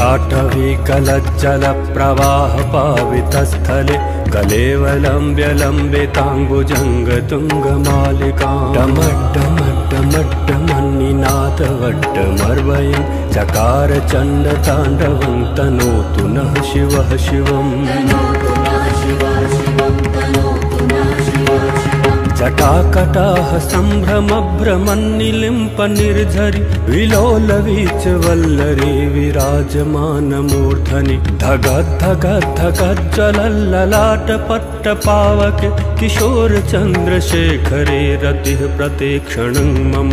जटाटवीकलज्जलप्रवाहपावितस्थले कलेवलम्ब्य लम्बिताम्बुजङ्गतुङ्गमालिकां डमड्डमड्डमड्डमन्निनादवड्डमर्वयं चकार चण्डताण्डवं तनोतु नः शिवः शिवम्। जटाकटाह सम्भ्रमभ्रमन्निलिम्प निर्झरि विलोलवीच वल्लरी विराजमानमूर्धनि धगद्धगद्धगज्ज्वलल्ललाटपट्टपावके किशोर चन्द्रशेखरे रतिः प्रतीक्षणं मम।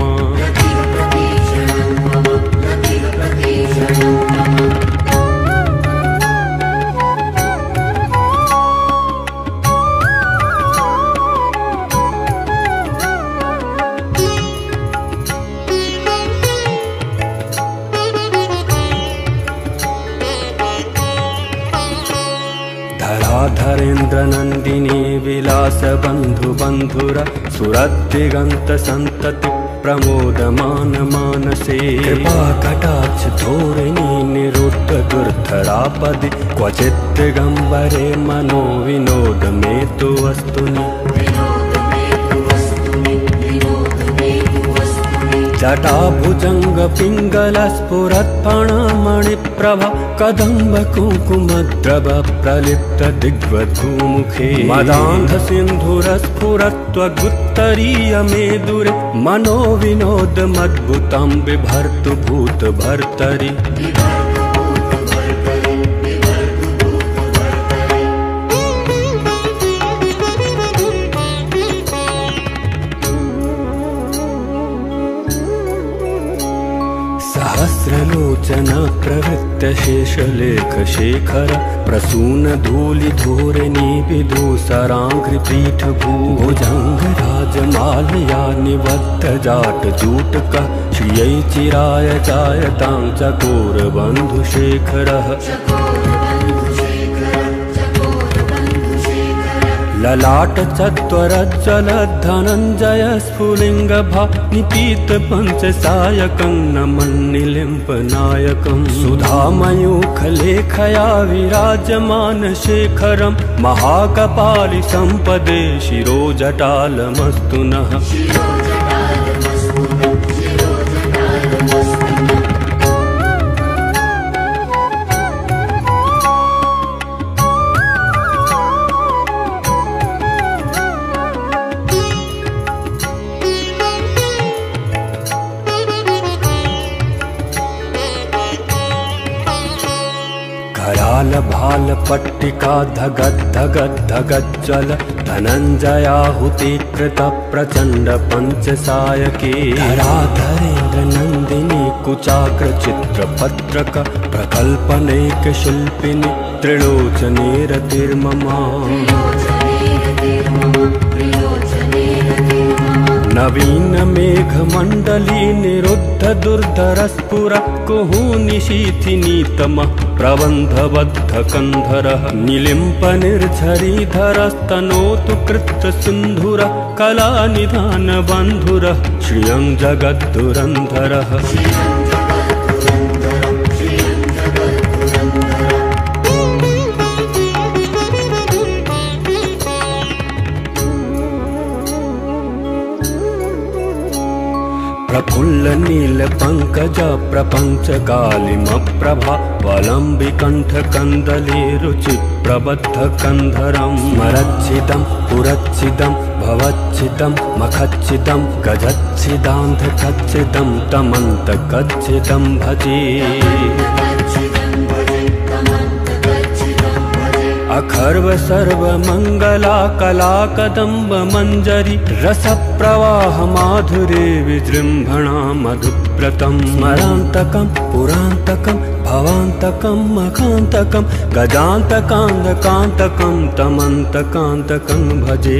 धराधरेन्द्र नन्दिनी विलास बन्धु बन्धुर सुरद्दिगन्त सन्तति प्रमोदमान मानसे कृपा कटाक्ष धोरिणी निरुद्ध दुर्धरापदि क्वचित् दिगम्बरे मनो विनोद मे तु वस्तुनि। जटाभुजंग पिंगल स्फुरत्फणमणिप्रभा कदम्ब कुङ्कुमद्रव प्रलिप्त दिग्वधूमुखे मदान्ध सिन्धुरस्फुरत्वगुत्तरीय मेदुरे मनो विनोद मद्भुतं बिभर्तु भूत भर्तरि। सहस्रलोचन प्रवृत्त शेषलेख शेखर प्रसून धूलि धोरिणी विदूसराङ्घ्रिपीठ भूभुजङ्ग राजमालया निबद्ध जाट जूटक श्रियै चिराय जायतां चकोर बन्धुशेखरः। ललाट चत्वरज्ज्वल धनञ्जय स्फुलिङ्गभा निपीत पञ्चसायकं नमन्निलिम्प नायकं सुधामयूखलेखया विराजमान शेखरं महाकपालि सम्पदे शिरोजटालमस्तु नः। कराल भाल पट्टिका धगद् धगद् धगज्ज्वल धनञ्जयाहुति कृत प्रचण्ड पञ्चसायके धराधरेन्द्र नन्दिनी कुचाग्र चित्रपत्रक प्रकल्पनेक शिल्पिनि त्रिलोचने रतिर्ममा। नवीन मेघमण्डली निरुद्ध दुर्धरस्फुर कुहूनिशीथिनीतमः प्रबन्धबद्ध कन्धरः निलिम्प निर्झरीधरस्तनोतु कृत्र सिन्धुरः कलानिधान बन्धुरः श्रियं जगद्धुरन्धरः। प्रफुल्ल नील पंकज प्रपंच कालिमप्रभा वलम्बिकण्ठ कन्दली रुचि प्रबद्ध कन्धरं स्मरच्छिदं पुरच्छिदं भवच्छिदं मखच्छिदं गजच्छिदान्धकच्छिदं तमन्तकच्छिदं भजे। अखर्व सर्व मंगला कला कदम्ब मंजरी रस प्रवाह माधुरे विजृंभणा मधुव्रतं स्मरान्तकं पुरान्तकं भवान्तकं मखान्तकं गजान्तकान्तकान्तकं तमन्तकान्तकं भजे।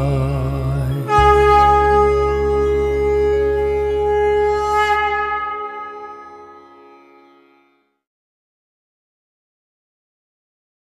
नमः।